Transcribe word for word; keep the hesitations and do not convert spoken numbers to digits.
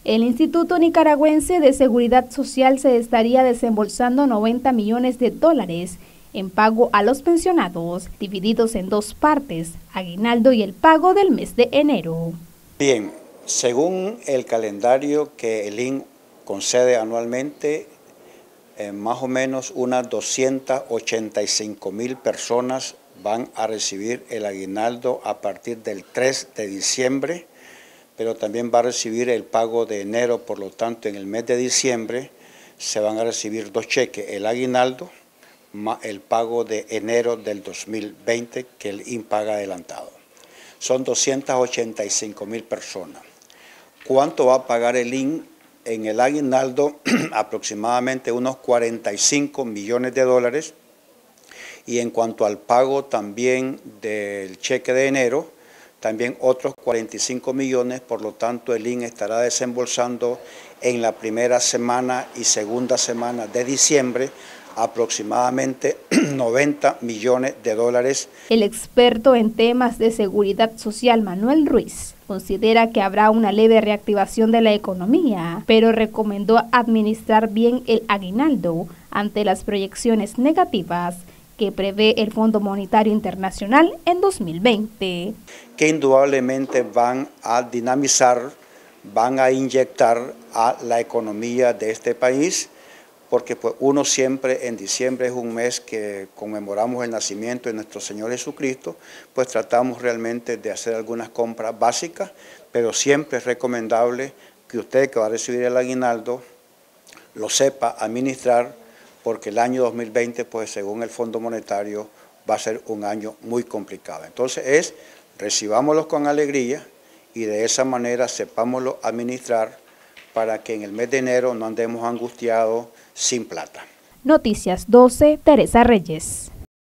El Instituto Nicaragüense de Seguridad Social se estaría desembolsando noventa millones de dólares en pago a los pensionados, divididos en dos partes, aguinaldo y el pago del mes de enero. Bien, según el calendario que el I N S concede anualmente, eh, más o menos unas doscientas ochenta y cinco mil personas van a recibir el aguinaldo a partir del tres de diciembre, pero también va a recibir el pago de enero. Por lo tanto, en el mes de diciembre se van a recibir dos cheques, el aguinaldo más el pago de enero del dos mil veinte que el I N S paga adelantado. Son doscientas ochenta y cinco mil personas. ¿Cuánto va a pagar el I N S en el aguinaldo? Aproximadamente unos cuarenta y cinco millones de dólares. Y en cuanto al pago también del cheque de enero, también otros cuarenta y cinco millones, por lo tanto el I N S estará desembolsando en la primera semana y segunda semana de diciembre aproximadamente noventa millones de dólares. El experto en temas de seguridad social Manuel Ruiz considera que habrá una leve reactivación de la economía, pero recomendó administrar bien el aguinaldo ante las proyecciones negativas que prevé el Fondo Monetario Internacional en dos mil veinte. Que indudablemente van a dinamizar, van a inyectar a la economía de este país, porque pues uno siempre en diciembre es un mes que conmemoramos el nacimiento de nuestro Señor Jesucristo, pues tratamos realmente de hacer algunas compras básicas, pero siempre es recomendable que usted que va a recibir el aguinaldo lo sepa administrar, porque el año dos mil veinte, pues según el Fondo Monetario, va a ser un año muy complicado. Entonces es, recibámoslos con alegría y de esa manera sepámoslo administrar para que en el mes de enero no andemos angustiados sin plata. Noticias doce, Teresa Reyes.